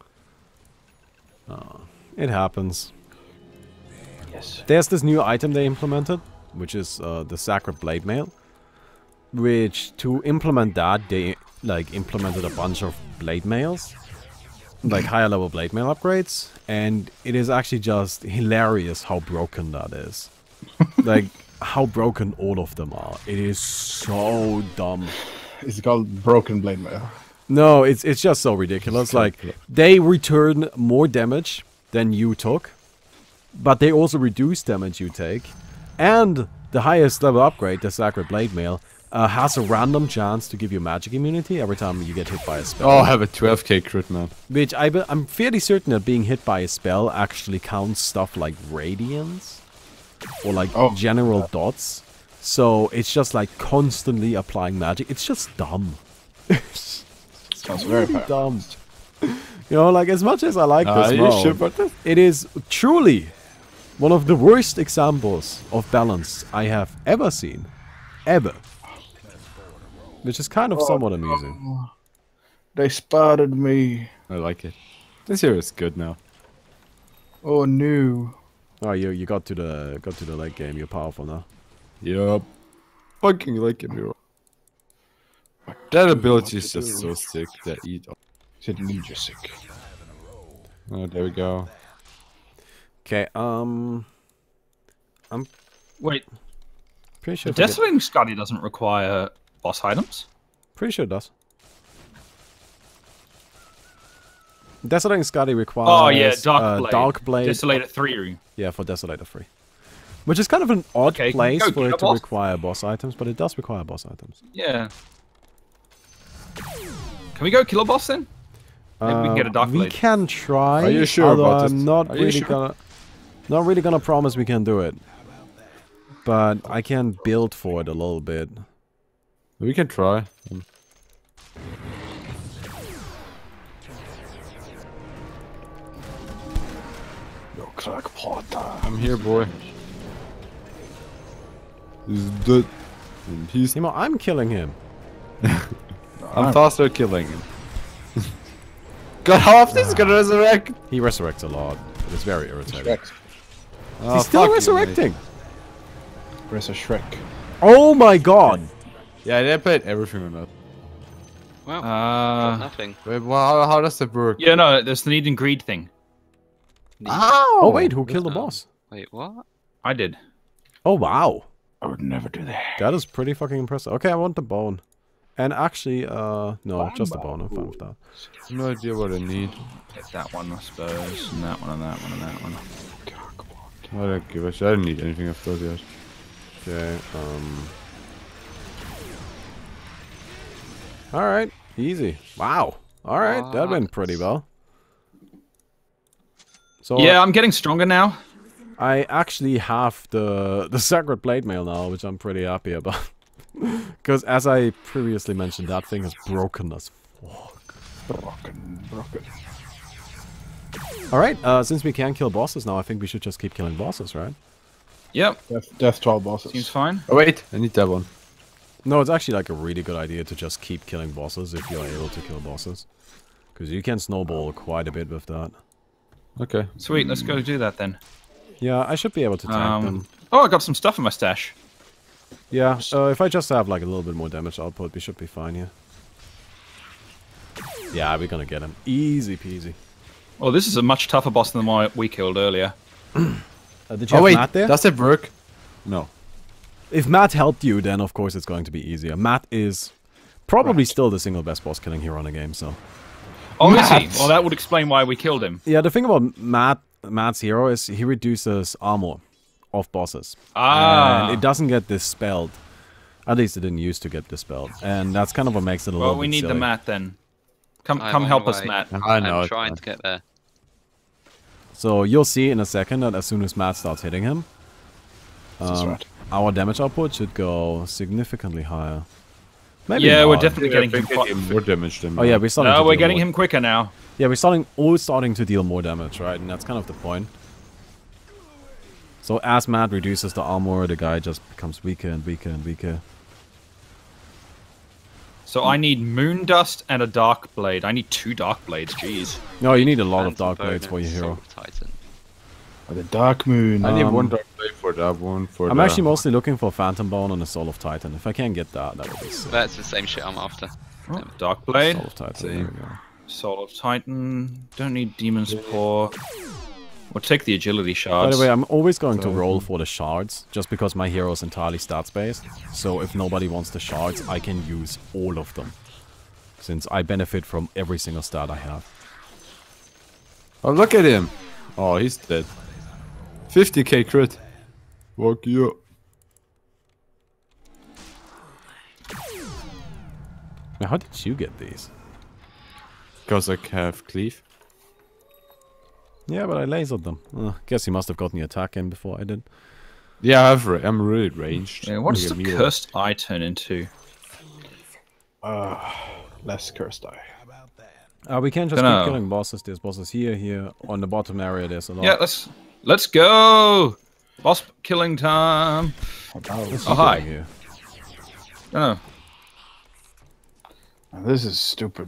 Oh, it happens. Yes. There's this new item they implemented, which is the Sacred Blade Mail. Which, to implement that, they like implemented a bunch of blade mails. Like higher level blade mail upgrades. And it is actually just hilarious how broken that is. Like, how broken all of them are. It is so dumb. Is it called Broken Blade Mail? No, it's just so ridiculous. Like, they return more damage than you took, but they also reduce damage you take. And the highest level upgrade, the Sacred Blade Mail, has a random chance to give you magic immunity every time you get hit by a spell. Oh, I have a 12k crit, man. Which I'm fairly certain that being hit by a spell actually counts stuff like radiance or like general dots. So it's just like constantly applying magic. It's just dumb. Sounds very bad. Dumb. You know, like as much as I like this Are you mode, sure about that? it is truly one of the worst examples of balance I have ever seen. Ever. Which is kind of somewhat amusing. They spotted me. I like it. This hero is good now. Oh no. Oh, you got to the late game. You're powerful now. Yup. Fucking like it, hero. That ability is just so sick. That eat. Said Ninja sick. Oh, there we go. Okay. I'm Wait, pretty sure. Desolating Scotty doesn't require boss items? Pretty sure it does. Desolating Scotty requires. Oh yeah, Dark Blade. Desolator 3. Yeah, for Desolator 3. Which is kind of an odd Okay, place go for it to boss. require boss items, but it does require boss items. Yeah. Can we go kill a boss then? Maybe we can get a Dark We Blade. can try. Are you sure although about this? I'm not Are you really sure? gonna promise we can do it. But I can build for it a little bit. We can try. No crackpot. I'm here, boy. He's dead. And he's. Timo, I'm killing him. I'm faster at killing him. God, how often is he gonna resurrect? He resurrects a lot. It is very irritating. Shrek. Oh, He's still fuck you, resurrecting. Where's a Shrek? Oh my god! mate. Yeah, they played everything on that. Well, got nothing. Wait, well, how does that work? Yeah, no, there's the need and greed thing. Oh wait, who killed the Oh. boss? Wait, what? I did. Oh wow. I would never do that. That is pretty fucking impressive. Okay, I want the bone. And actually, no, just the bone. I'm fine with that. No idea what I need. Get that one, I suppose. And that one, and that one, and that one. I don't give a shit. I don't need anything of those yet. Okay, Alright, easy. Wow. Alright, that went pretty well. So Yeah, I'm getting stronger now. I actually have the Sacred Blade Mail now, which I'm pretty happy about. Because as I previously mentioned, that thing is broken as fuck. Broken. Alright, since we can kill bosses now, I think we should just keep killing bosses, right? Yep, Death 12 bosses. seems fine. Oh wait, I need that one. No, it's actually like a really good idea to just keep killing bosses if you're able to kill bosses. Because you can snowball quite a bit with that. Okay. Sweet, let's go do that then. Yeah, I should be able to tank them. Oh, I got some stuff in my stash. Yeah, if I just have like a little bit more damage output, we should be fine here. Yeah, we're gonna get him. Easy peasy. Oh, this is a much tougher boss than the one we killed earlier. Did you have Matt there? does it work? No. If Matt helped you, then of course it's going to be easier. Matt is probably still the single best boss killing hero in the game, so... Oh, is he? Well, that would explain why we killed him. Yeah, the thing about Matt's hero is he reduces armor of bosses. Ah. And it doesn't get dispelled. At least it didn't used to get dispelled. And that's kind of what makes it a little Well, bit we need silly. the Matt then. Come I'm on help the us, way. Matt. I know. I'm it's trying fine. to get there. So you'll see in a second that as soon as Matt starts hitting him, That's right. our damage output should go significantly higher. Maybe Yeah, we're not. definitely getting him. More damage than Oh yeah, we're starting. No, to we're deal getting more. him quicker now. Yeah, we're starting to deal more damage, right? And that's kind of the point. So as Matt reduces the armor, the guy just becomes weaker and weaker and weaker. So I need moon dust and a dark blade. I need 2 dark blades. Jeez. No, you need a lot of Phantom dark Bone blades for and your hero. Soul of Titan. The Dark Moon. I need one dark blade for that one. For I'm the... actually mostly looking for Phantom Bone and a Soul of Titan. If I can get that, that would be sick. That's the same shit I'm after. Oh, dark blade. Soul of Titan. There we go. Soul of Titan. Don't need Demon's Paw. We'll take the agility By shards. the way, I'm always going to roll for the shards, just because my hero is entirely stats based. So if nobody wants the shards, I can use all of them, since I benefit from every single stat I have. Oh, look at him. Oh, he's dead. 50k crit. Fuck you. Now, how did you get these? Because I have cleave. Yeah, but I lasered them. Guess he must have gotten the attack in before I did. Yeah, I'm really ranged. Yeah, what does Look the at me. cursed eye turn into? Less cursed die. We can just Dunno. keep killing bosses. There's bosses here. On the bottom area, there's a lot. Yeah, let's go. Boss killing time. What's Oh, hi. here? Oh, This is stupid.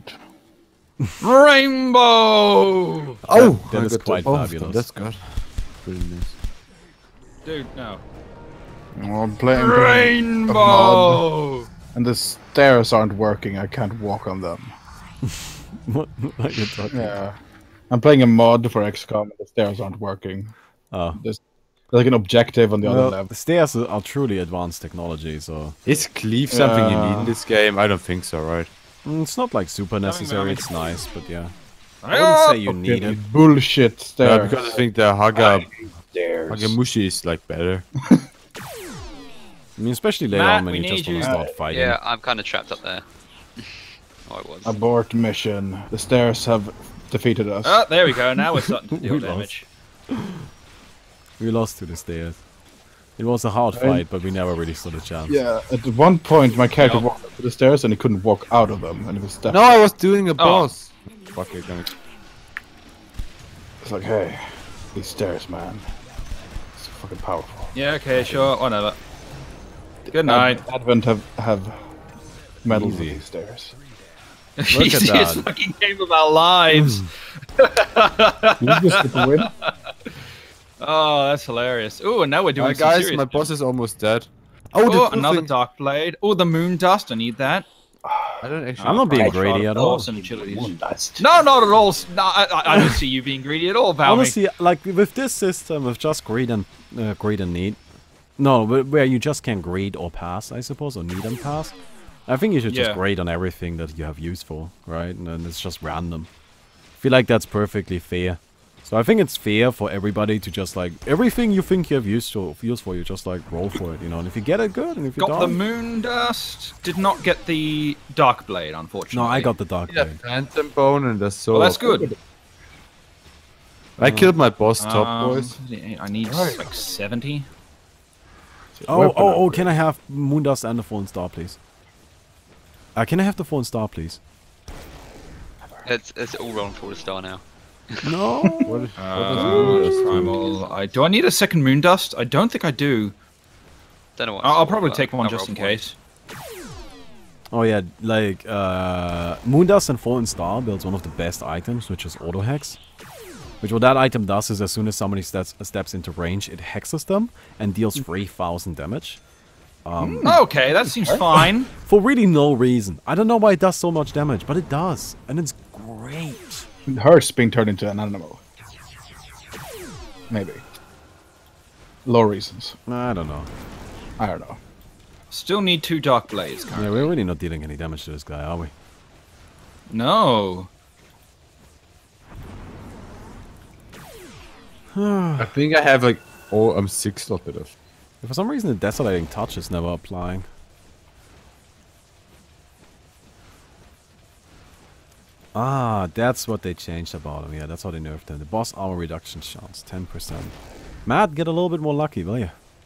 rainbow. Oh, that I is got quite both of them. fabulous. That's good. Pretty nice. Dude, no. I'm playing Rainbow. and the stairs aren't working. I can't walk on them. What are you talking about? Yeah, I'm playing a mod for XCOM and the stairs aren't working. Oh. There's like an objective on the other Well, level. the stairs are truly advanced technology, so... Is cleave something you need in this game? I don't think so, right? It's not like super necessary, Baumi. it's nice, but yeah. I wouldn't say you Okay, need it. bullshit Yeah, stairs. because I think the Hagamushi is like better. I mean, especially later Matt, on when we you just need want to you. start fighting. Yeah, I'm kind of trapped up there. Oh, I was. Abort mission. The stairs have defeated us. Oh, there we go. Now we're starting to deal We lost. damage. We lost to the stairs. It was a hard fight, but we never really stood a chance. Yeah, at one point my character Yeah. walked up to the stairs and he couldn't walk out of them, and he was stuck. No, I was doing a boss. Fuck, you're gonna... It's like, hey, these stairs, man. It's fucking powerful. Yeah, okay, sure, whatever. Good night. Advent have medals with Easy. these stairs. Easiest that. fucking game of our lives. You just get the win. Oh, that's hilarious. Oh, and now we're doing some guys, serious my damage. boss is almost dead. Oh, the cool another thing- dark blade. Oh, the moon dust. I need that. I don't actually... I'm not being Shot greedy of at all. course, and chilies. Dust. No, not at all. No, I don't see you being greedy at all, Baumi. Honestly, like with this system of just greed and need, no, where you just can greed or pass, I suppose, or need and pass. I think you should just Yeah. grade on everything that you have use for, right? And then it's just random. I feel like that's perfectly fair. So I think it's fair for everybody to just like everything you think you have use for, you just like roll for it, you know. And if you get it, good. And if you Got don't, the moon dust. Did not get the dark blade, unfortunately. no, I got the dark Yeah, blade. phantom bone and the soul. Well, that's good. I killed my boss top, boys. I need like 70. Oh, can I have Moondust and the Fallen Star, please? Can I have the Fallen Star, please? It's all wrong for the star now. No. What is Moondust? Primal. Do I need a second moon dust? I don't think I do. Don't know what. I'll probably take one I'll just roll in for it. case. Oh yeah, like Moondust and Fallen Star builds one of the best items, which is Auto Hex. Which what that item does is as soon as somebody steps into range, it hexes them and deals 3,000 damage. Okay, that seems fine. For really no reason. I don't know why it does so much damage, but it does. And it's great. It hurts being turned into an animal. Maybe. Low reasons. I don't know. I don't know. Still need 2 dark blades. Yeah, we're really not dealing any damage to this guy, are we? No. I think I have like 6 of it. For some reason, the Desolating Touch is never applying. Ah, that's what they changed about him. Yeah, that's how they nerfed him. The boss armor reduction chance, 10%. Matt, get a little bit more lucky, will you?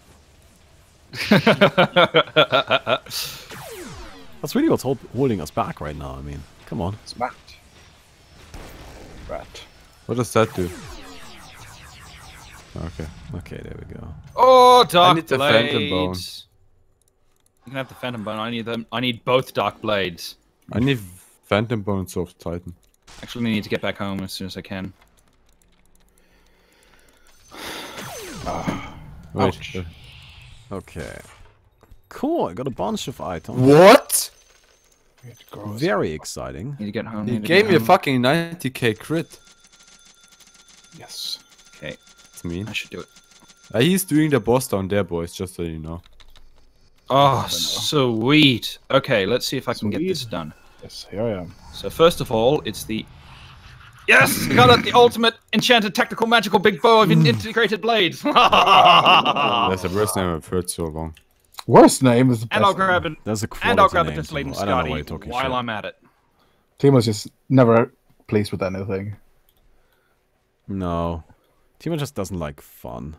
That's really what's holding us back right now. I mean, come on. Smart. Rat. What does that do? Okay, there we go. Oh, dark need the phantom bone. blades. You can have the phantom bone. I need them. I need both dark blades. I need phantom bones of Titan. Actually, I need to get back home as soon as I can. Wait. Okay. Cool, I got a bunch of items. What? Very exciting. Need to get home. He need to gave get me a home. fucking 90k crit. Yes. Okay, It's mean. I should do it. He's doing the boss down there, boys, just so you know. Oh, sweet. Okay, let's see if I can get this Sweet. done. Yes, here I am. So first of all, it's the... Yes! Got it! The ultimate enchanted technical magical big bow of integrated blades! That's the worst name I've heard so long. Worst name is the best. And I'll grab it. That's a And I'll quality grab a name, desolating Timo. I don't know why you're Scotty talking while shit. I'm at it. Timo's just never pleased with anything. No. Timo just doesn't like fun.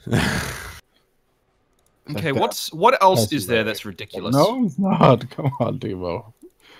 Okay, that. what else That's is there right. that's ridiculous? No, it's not. Come on, Timo.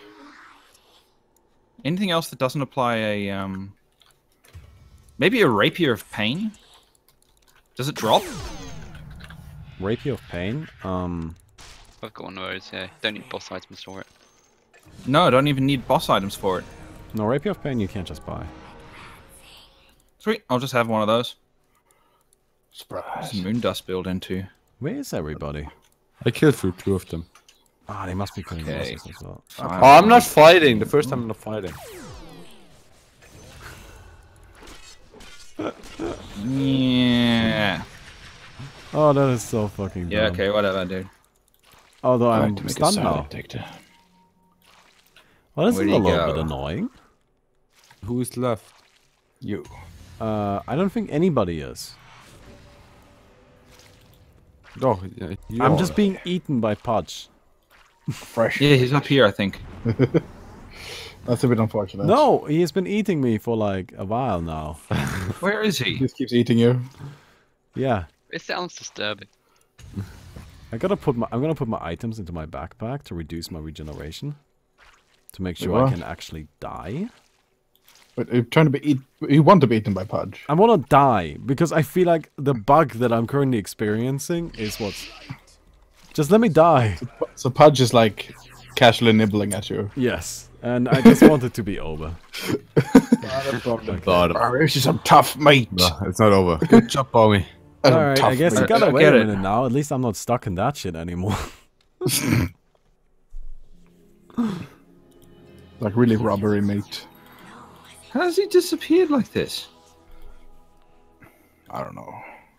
Anything else that doesn't apply a maybe a rapier of pain? Does it drop? Rapier of Pain? I've got one of those. Yeah, don't need boss items for it. No, I don't even need boss items for it. No, Rapier of Pain you can't just buy. Sweet, I'll just have one of those. Surprise. Some moon dust build into. Where is everybody? I killed through 2 of them. Ah, they must be killing Okay. bosses as well. Oh, I'm not fighting. The first time I'm not fighting. Yeah. Oh, that is so fucking Yeah. dumb. Okay. Whatever, dude. Although Right, I'm to make a stunned silent now. detector. Well, this Where is do a you little bit go? annoying. Who is left? You. I don't think anybody is. Oh, yeah, you I'm are. just being eaten by Pudge. Fresh. Yeah, he's up here, I think. That's a bit unfortunate. No, he has been eating me for like a while now. Where is He he? just keeps eating you. Yeah. It sounds disturbing. I'm gonna put my items into my backpack to reduce my regeneration. To make sure What? I can actually die. But you're trying to be you want to be eaten by Pudge. I wanna die because I feel like the bug that I'm currently experiencing is what's. Just let me die. So Pudge is like casually nibbling at you. Yes. And I just want it to be over. This is some tough meat. No, it's not over. Good job, Baumi. Alright, I guess you meat. gotta I wait get a it. minute now. At least I'm not stuck in that shit anymore. Like really rubbery meat. How has he disappeared like this? I don't know.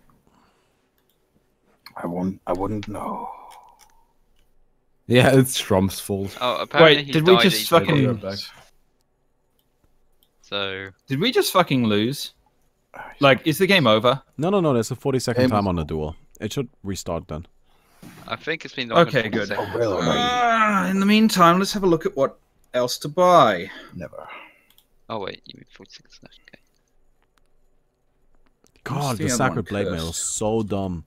I wouldn't know. Yeah, it's Schrump's fault. Oh, apparently Wait, he did we died just each fucking- day. So Did we just fucking lose? Like, is the game over? No, there's a 40-second Game time is on the duel. It should restart then. I think it's been longer Okay, than good. 40 seconds. In the meantime, let's have a look at what else to buy. Never. Oh wait, you mean 40 seconds left. Okay. God, the the other Sacred one Blade Mail is cursed? so dumb.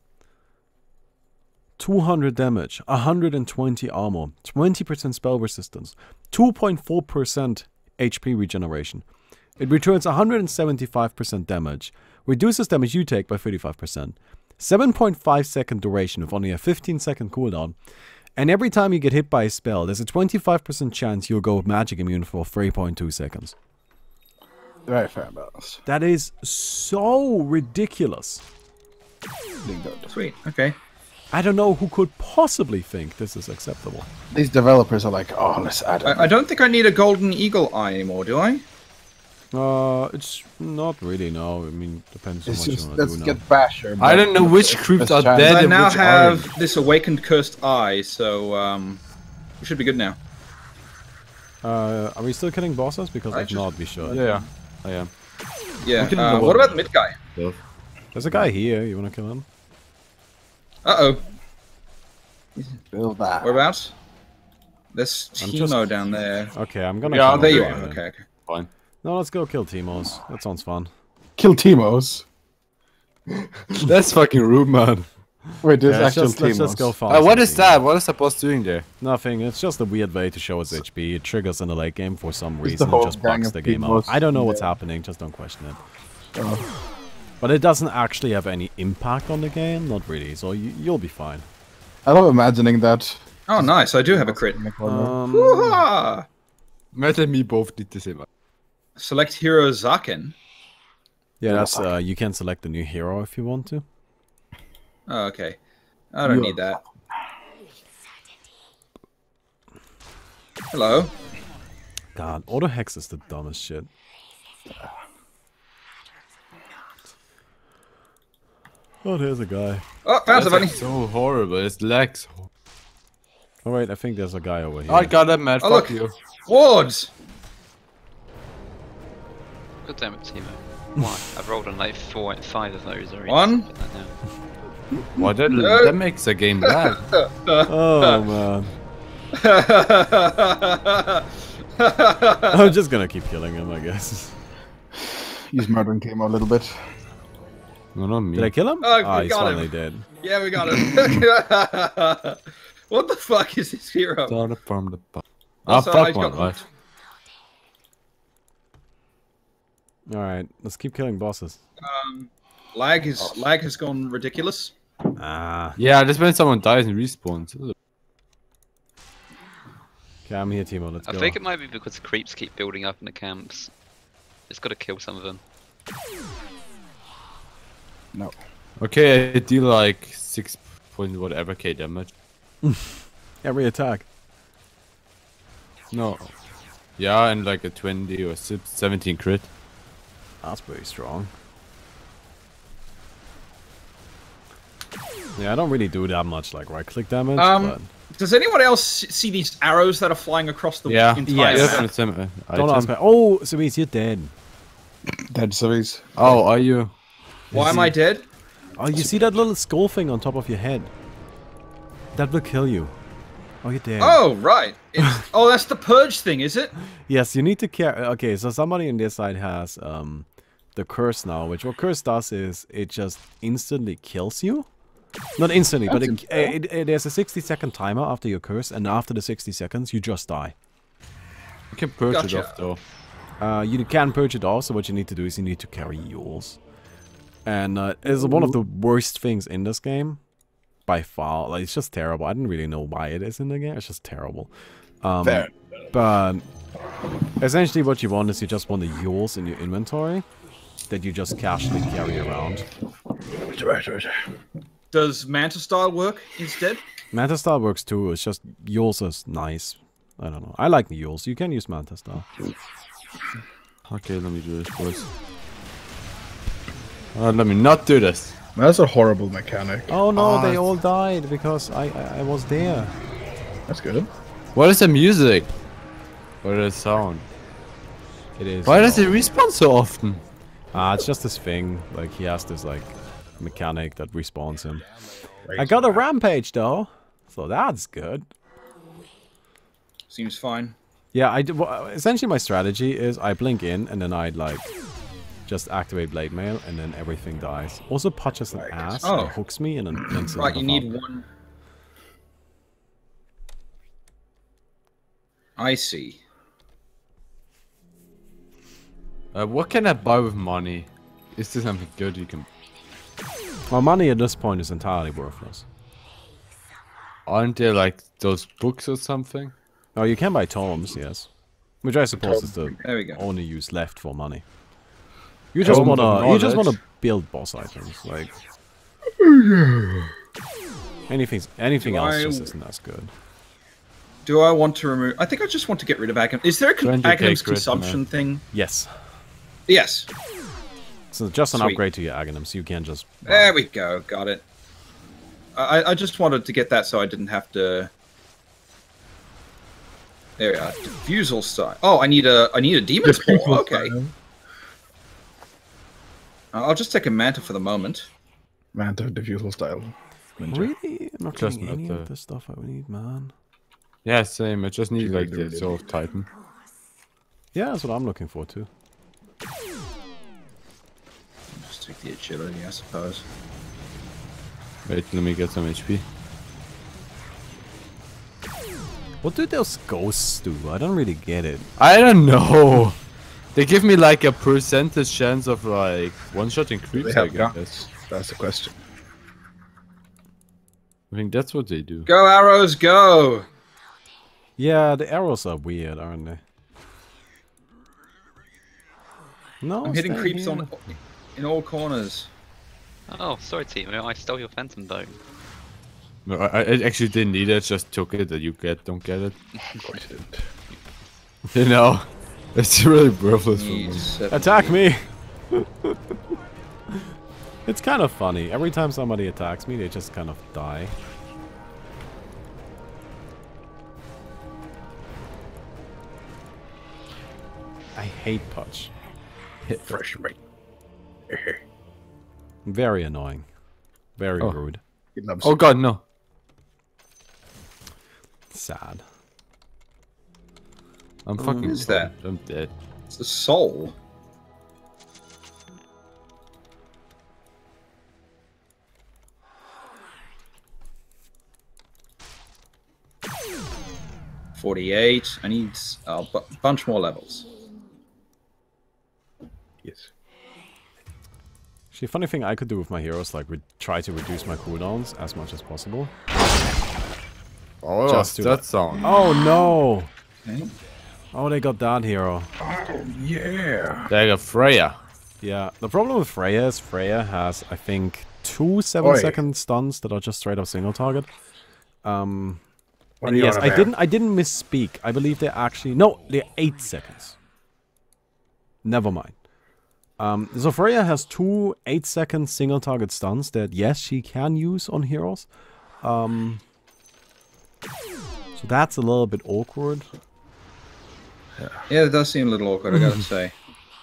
200 damage, 120 armor, 20% spell resistance, 2.4% HP regeneration. It returns 175% damage, reduces damage you take by 35%, 7.5 second duration with only a 15-second cooldown, and every time you get hit by a spell, there's a 25% chance you'll go magic immune for 3.2 seconds. Very fair and balanced. That is so ridiculous. Being good. Sweet. Okay. I don't know who could possibly think this is acceptable. These developers are like, oh, let's add. I don't think I need a golden eagle eye anymore, do I? It's not really, no. I mean, depends on It's what you just want to let's do now. get Basher. I don't know which creeps Let's are try. dead I and now which have aren't. this awakened cursed eye, so we should be good now. Are we still killing bosses? Because I if just- not, we should. Yeah, I am. Yeah. We can go What on. about the mid guy? There's a guy here. You want to kill him? Uh-oh. Build that. Whereabouts? There's I'm Timo just- down there. Okay, I'm gonna Yeah, kill Oh, there him you are. then. Okay, okay. Fine. No, let's go kill Timos. That sounds fun. Kill Timos. That's fucking rude, man. Wait, there's Yeah, actual let's just go Timos. fast. What is that? What is the boss doing there? Nothing. It's just a weird way to show its HP. It triggers in the late game for some the reason. It whole just gang bugs of the game out. Timos I don't know in what's there. happening. Just don't question it. Oh. But it doesn't actually have any impact on the game. Not really. So you'll be fine. I love imagining that. Oh, nice. I do have a crit. In the corner. Woo-ha! Matt and me both did the same. Select hero Zaken. Yeah, that's you can select a new hero if you want to. Oh, okay. I don't need that. Hello. God, auto hex is the dumbest shit. Oh, there's a guy. Oh, found somebody. So horrible. It's lags. Oh wait, I think there's a guy over here. I got it, Matt. Oh, Fuck look. you. Wards. God damn it, Timo. Why? I've rolled on like 4 and 5 of those already. One. Like that now. What? That makes the game lag. Oh man. I'm just gonna keep killing him, I guess. He's murdering Timo a little bit. No, not me. Did I kill him? Oh, Ah, we he's got finally him. dead. Yeah, we got him. What the fuck is this hero? Started from the top. Also, fuck I one, got- right? Alright, let's keep killing bosses. Lag has gone ridiculous. Ah. Yeah, just when someone dies and respawns. Okay, I'm here, Timo. Let's I go. think it might be because creeps keep building up in the camps. It's got to kill some of them. No. Okay, I deal like 6 point whatever K damage. Every attack. No. Yeah, and like a 20 or 17 crit. That's pretty strong. Yeah, I don't really do that much like right-click damage, but Does anyone else see these arrows that are flying across the Yeah. entire Yes. map? Yeah, some, don't ask item. me. Oh, Cerise, you're dead. Dead Cerise. Oh, are you? Why am I dead? Oh, you see that little skull thing on top of your head? That will kill you. Oh, you're dead. Oh, right. It's, oh, that's the purge thing, is it? Yes, you need to carry. Okay, so somebody on this side has the curse now, which what curse does is it just instantly kills you. Not instantly, but there's a 60-second timer after your curse, and after the 60 seconds, you just die. You can purge Gotcha. it off though. You can purge it off, so what you need to do is you need to carry yours. And it's one of the worst things in this game. By far. Like, it's just terrible. I didn't really know why it is in the game. It's just terrible. Fair. But essentially what you want is you just want the Yules in your inventory that you just casually carry around. Does Manta style work instead? Manta Star works too. It's just Yules is nice. I don't know. I like the Yules. You can use Manta Star. Okay, let me do this, boys. Let me not do this. That's a horrible mechanic. Oh no, they it's- all died because I was there. That's good. What is the music? What is the sound? It is. Why does it respawn so often? It's just this thing. Like, he has this, like, mechanic that respawns him. I got a rampage, though. So that's good. Seems fine. Yeah, well, essentially my strategy is I blink in, and then I'd, like, just activate Blade Mail, and then everything dies. Also punches an ass, Oh. and hooks me, and then blinks Right, you need up. one. I see. What can I buy with money? Is there something good you can... Well, money at this point is entirely worthless. Aren't there like those books or something? Oh, you can buy tomes, yes. Which I suppose is the There we go. only use left for money. You just Tomes of wanna knowledge. build boss items, like anything else I- just isn't as good. Do I want to remove? I think I just want to get rid of Aghanim. Is there a 20 Aghanim's take rid, consumption thing? Yes. Yes. So just an Sweet. upgrade to your Aghanim, so you can just There we go. Got it. I just wanted to get that so I didn't have to. There we are. Diffusal style. Oh, I need a demon spore. Okay. I'll just take a manta for the moment. Manta diffusal style. Really? I'm not Just getting any not of the stuff I need, man. Yeah, same. I just need like really the Soul of Titan. Yeah, that's what I'm looking for too. Just take the agility, I suppose. Wait, let me get some HP. What do those ghosts do? I don't really get it. I don't know. They give me like a percentage chance of like one-shotting creeps, They I have guns. guess. That's the question. I think that's what they do. Go arrows, go! Yeah, the arrows are weird, aren't they? No, I'm hitting stay creeps here. in all corners. Oh, sorry, Timo. I stole your Phantom Dome. No, I actually didn't need it. Just took it. That you don't get it. Of course you didn't. You know, it's really worthless for me. Need 70. Attack me! It's kind of funny. Every time somebody attacks me, they just kind of die. I hate Punch. Fresh meat. Very annoying. Very Oh. rude. He loves Oh god, no. Sad. I'm fucking. is that? I'm dead. It's the soul. $48. I need a bunch more levels. Yes. Actually, funny thing I could do with my heroes, like, try to reduce my cooldowns as much as possible. Oh, Just do that that. sound. Oh no! Okay. Oh, they got that hero. Yeah. They got Freya. Yeah, the problem with Freya is Freya has, I think, 2 7-second stuns that are just straight up single target. What And are you yes, on I about? didn't misspeak. I believe they're actually they're 8 seconds. Never mind. So Freya has 2 8-second single target stuns that yes she can use on heroes. So that's a little bit awkward. Yeah, it does seem a little awkward, I gotta say.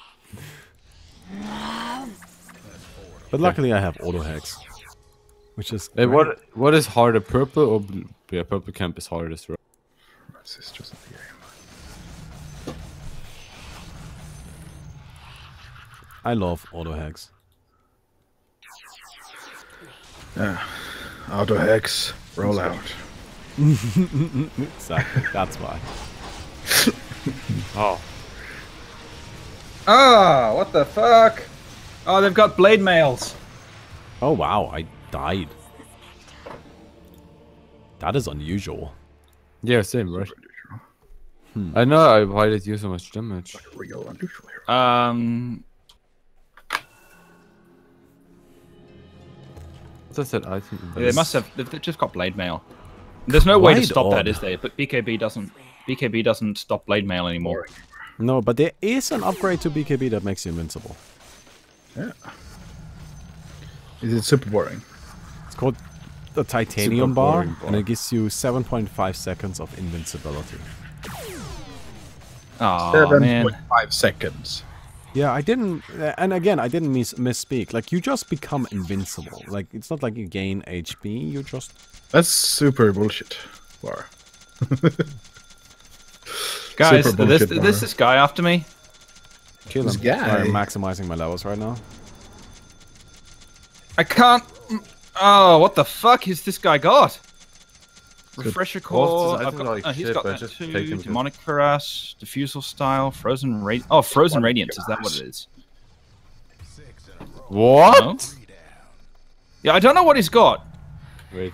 But luckily I have auto hex, which is Hey, great. what is harder, purple or blue? Yeah, purple camp is hardest, right? My sister's in the game. I love auto hex. Auto hex. Roll out. Exactly, that's why. Oh. Ah, what the fuck? Oh, they've got blade mails. Oh wow, I died. That is unusual. Yeah, same, right? I know why did you so much damage. Real unusual hero. What does that item? They must have. They've just got blade mail. There's no way to Quite stop that, odd. is there? But BKB doesn't. BKB doesn't stop blade mail anymore. No, but there is an upgrade to BKB that makes you invincible. Yeah. Is it super boring? It's called the Titanium Super bar, boring bar. and it gives you 7.5 seconds of invincibility. Oh man. 7.5 seconds. Yeah, I didn't, and again, I didn't misspeak. Like, you just become invincible. Like, it's not like you gain HP, you just... That's super bullshit. War. Guys, Super bullshit, there's this guy after me. Kill This him. guy. Sorry, I'm maximizing my levels right now. I can't. Oh, what the fuck has this guy got? Refresher core. I I've don't got, like he's shit, got but that just too. take him to- Demonic harass, diffusal style, frozen radiance. Oh, frozen radiance. Is that what it is? What? No? Yeah, I don't know what he's got. Wait.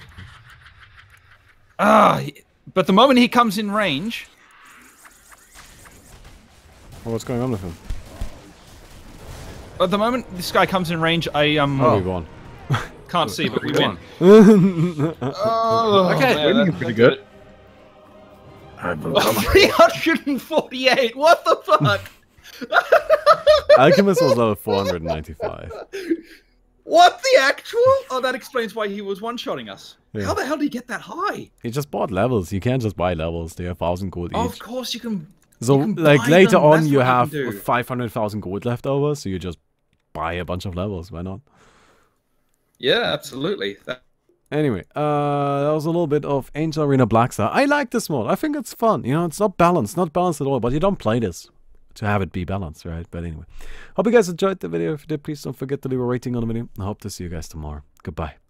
But the moment he comes in range, Well, what's going on with him? at the moment this guy comes in range, I Oh, we won. can't see, but we win. Okay, winning is pretty good. 348. What the fuck? Alchemist was level 495. What the actual? Oh, that explains why he was one-shotting us. Yeah. How the hell did he get that high? He just bought levels. You can't just buy levels. They're 1,000 gold each. Oh, of course you can. So, you can like, buy later them, on, that's you what have can do. 500,000 gold left over, so you just buy a bunch of levels. Why not? Yeah, absolutely. Anyway, that was a little bit of Angel Arena Blackstar. I like this mod. I think it's fun. You know, it's not balanced at all, but you don't play this to have it be balanced, right? But anyway, hope you guys enjoyed the video. If you did, please don't forget to leave a rating on the video. I hope to see you guys tomorrow. Goodbye.